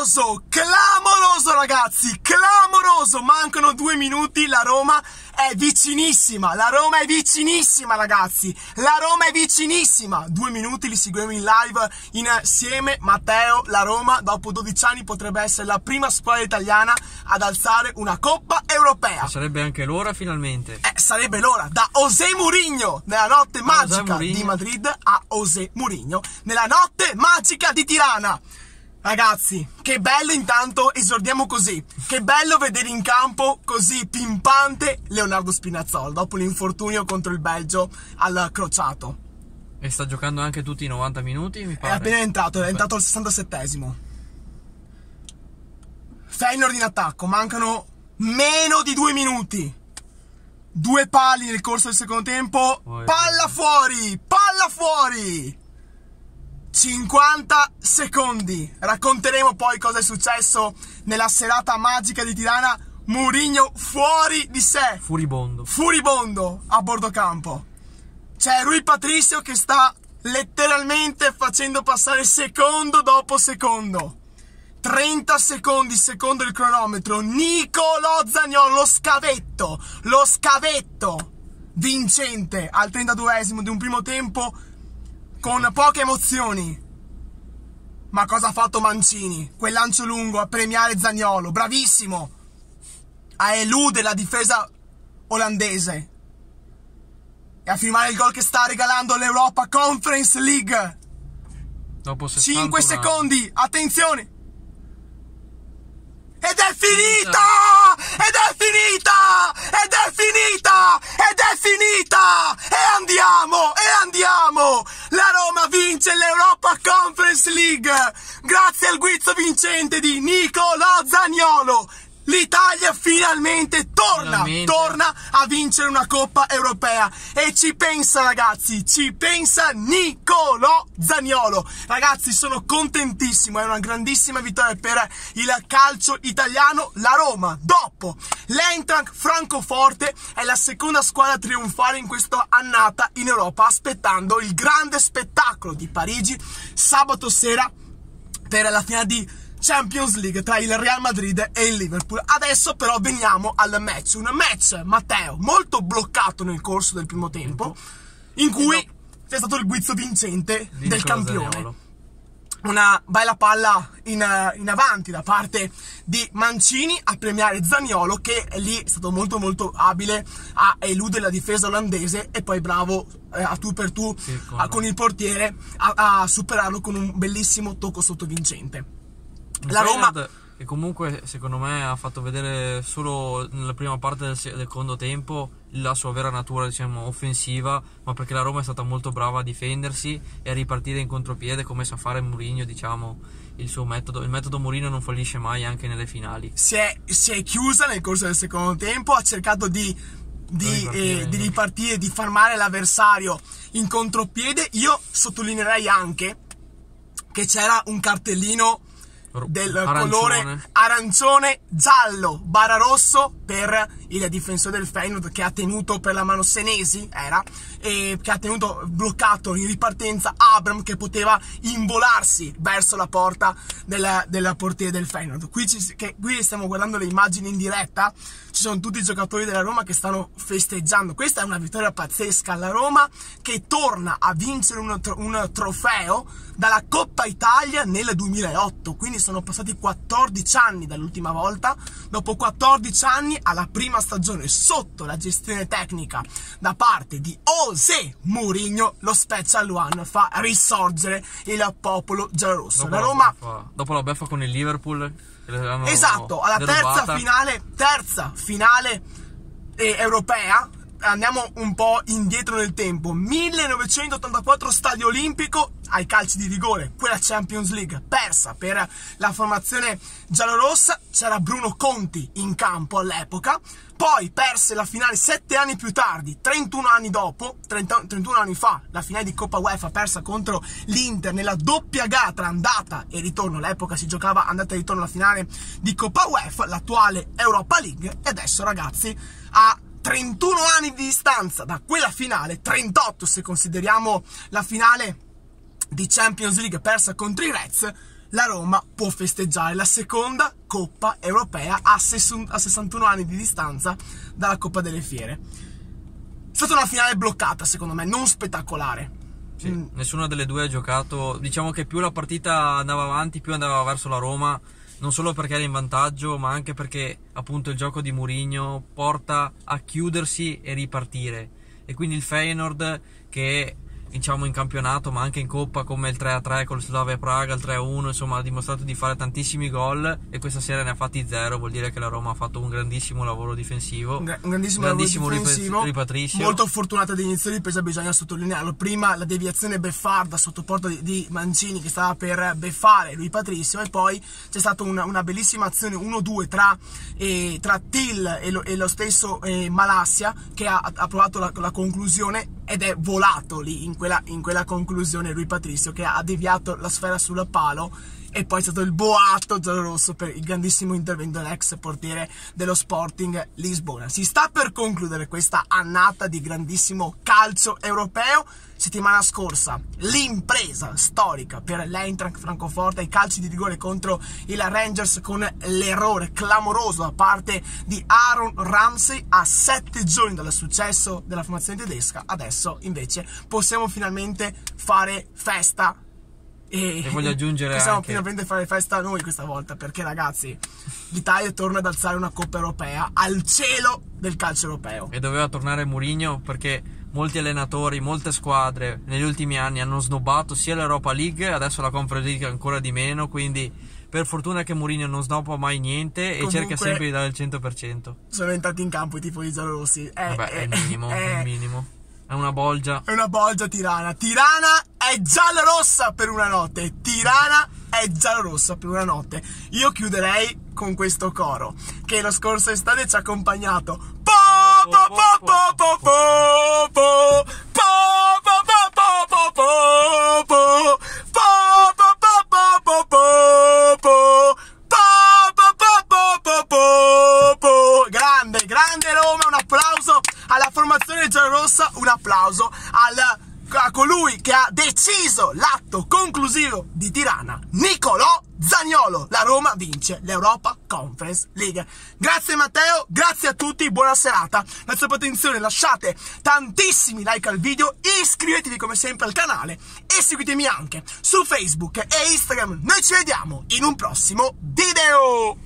clamoroso ragazzi, clamoroso, mancano 2 minuti, la Roma è vicinissima, ragazzi, la Roma è vicinissima, 2 minuti li seguiamo in live insieme. Matteo, la Roma dopo 12 anni potrebbe essere la prima squadra italiana ad alzare una Coppa Europea. Sarebbe anche l'ora finalmente. Sarebbe l'ora, da José Mourinho nella notte magica di Madrid a José Mourinho nella notte magica di Tirana. Ragazzi, che bello, intanto esordiamo così, che bello vedere in campo così pimpante Leonardo Spinazzola dopo l'infortunio contro il Belgio al crociato. E sta giocando anche tutti i 90 minuti, mi pare. È appena entrato, è entrato al 67esimo. Feyenoord in attacco, mancano meno di 2 minuti. 2 pali nel corso del secondo tempo, palla fuori, palla fuori! 50 secondi. Racconteremo poi cosa è successo nella serata magica di Tirana. Mourinho fuori di sé, furibondo a bordo campo. C'è Rui Patricio che sta letteralmente facendo passare secondo dopo secondo. 30 secondi, secondo il cronometro. Nicolò Zaniolo, lo scavetto vincente al 32esimo di un primo tempo con poche emozioni. Ma cosa ha fatto Mancini? Quel lancio lungo a premiare Zaniolo, bravissimo, a eludere la difesa olandese e a firmare il gol che sta regalando l'Europa Conference League. Dopo 5 secondi, attenzione. Ed è finita! Ed è finita! Ed è finita! Ed è finita! E andiamo! E andiamo! La Roma vince l'Europa Conference League grazie al guizzo vincente di Nicolò Zaniolo. L'Italia finalmente torna a vincere una Coppa Europea e ci pensa, ragazzi, ci pensa Nicolò Zaniolo. Ragazzi, sono contentissimo, è una grandissima vittoria per il calcio italiano. La Roma, dopo l'Eintracht Francoforte, è la seconda squadra a trionfare in questa annata in Europa, aspettando il grande spettacolo di Parigi sabato sera per la finale di Champions League tra il Real Madrid e il Liverpool. Adesso però veniamo al match, un match, Matteo, molto bloccato nel corso del primo tempo, in cui c'è stato il guizzo vincente del campione. Zaniolo. Una bella palla in avanti da parte di Mancini a premiare Zaniolo, che lì è stato molto abile a eludere la difesa olandese e poi bravo a tu per tu con il portiere a superarlo con un bellissimo tocco sottovincente. La Roma, che comunque secondo me ha fatto vedere solo nella prima parte del secondo tempo la sua vera natura, diciamo, offensiva, ma perché la Roma è stata molto brava a difendersi e a ripartire in contropiede come sa fare Mourinho, diciamo, il suo metodo. Il metodo Mourinho non fallisce mai, anche nelle finali. Si è chiusa nel corso del secondo tempo, ha cercato di ripartire, di fermare l'avversario in contropiede. Io sottolineerei anche che c'era un cartellino del colore arancione giallo barra rosso per il difensore del Feyenoord, che ha tenuto per la mano Senesi, e che ha tenuto bloccato in ripartenza Abraham, che poteva involarsi verso la porta del portiere del Feyenoord. Qui stiamo guardando le immagini in diretta, ci sono tutti i giocatori della Roma che stanno festeggiando. Questa è una vittoria pazzesca, la Roma che torna a vincere un trofeo dalla Coppa Italia nel 2008, quindi sono passati 14 anni dall'ultima volta. Dopo 14 anni, alla prima stagione sotto la gestione tecnica da parte di José Mourinho, lo Special One fa risorgere il popolo giallorosso. La Roma, dopo la beffa con il Liverpool, esatto, alla terza finale europea. Andiamo un po' indietro nel tempo. 1984, Stadio Olimpico, ai calci di rigore, quella Champions League persa per la formazione giallorossa. C'era Bruno Conti in campo all'epoca. Poi perse la finale 7 anni più tardi, 31 anni dopo, 31 anni fa, la finale di Coppa UEFA persa contro l'Inter nella doppia gara tra andata e ritorno. All'epoca si giocava andata e ritorno, la finale di Coppa UEFA, l'attuale Europa League. E adesso, ragazzi, a 31 anni di distanza da quella finale, 38 se consideriamo la finale di Champions League persa contro i Reds, la Roma può festeggiare la seconda Coppa Europea a 61 anni di distanza dalla Coppa delle Fiere. È stata una finale bloccata, secondo me, non spettacolare. Sì, nessuna delle due ha giocato. Diciamo che più la partita andava avanti, più andava verso la Roma, non solo perché era in vantaggio, ma anche perché appunto il gioco di Mourinho porta a chiudersi e ripartire. E quindi il Feyenoord, che diciamo in campionato ma anche in Coppa, come il 3-3 con il Slavia Praga, il 3-1, insomma ha dimostrato di fare tantissimi gol, e questa sera ne ha fatti 0, vuol dire che la Roma ha fatto un grandissimo lavoro difensivo, un grandissimo lavoro difensivo, ripatrizio. Molto fortunata all'inizio di ripresa, bisogna sottolinearlo. Prima la deviazione beffarda sotto porta di Mancini, che stava per beffare Rui Patricio, e poi c'è stata una bellissima azione 1-2 tra Till e lo stesso Malassia, che ha provato la conclusione, ed è volato lì in quella conclusione Rui Patricio, che ha deviato la sfera sul palo, e poi è stato il boato giallorosso per il grandissimo intervento dell'ex portiere dello Sporting Lisbona. Si sta per concludere questa annata di grandissimo calcio europeo. Settimana scorsa l'impresa storica per l'Eintracht Francoforte ai calci di rigore contro il Rangers, con l'errore clamoroso da parte di Aaron Ramsey a 7 giorni dal successo della formazione tedesca. Adesso invece possiamo finalmente fare festa. E voglio aggiungere possiamo anche... finalmente fare festa noi questa volta, perché ragazzi, l'Italia torna ad alzare una Coppa Europea al cielo del calcio europeo. E doveva tornare Mourinho, perché molti allenatori, molte squadre negli ultimi anni hanno snobbato sia l'Europa League, adesso la Conference League ancora di meno, quindi per fortuna che Mourinho non snobba mai niente e comunque cerca sempre di dare il 100%. Sono entrati in campo i tifosi giallorossi. Vabbè, è il minimo, è il minimo. È una bolgia. È una bolgia Tirana. Tirana è giallorossa per una notte. Tirana è giallorossa per una notte. Io chiuderei con questo coro che la scorsa estate ci ha accompagnato. Grande Roma, un applauso alla formazione giallorossa, un applauso a colui che ha deciso l'atto conclusivo di Tirana, Nicolò Zaniolo. La Roma vince l'Europa Conference League. Grazie Matteo, grazie a tutti, buona serata. Grazie per l'attenzione, lasciate tantissimi like al video, iscrivetevi come sempre al canale e seguitemi anche su Facebook e Instagram. Noi ci vediamo in un prossimo video.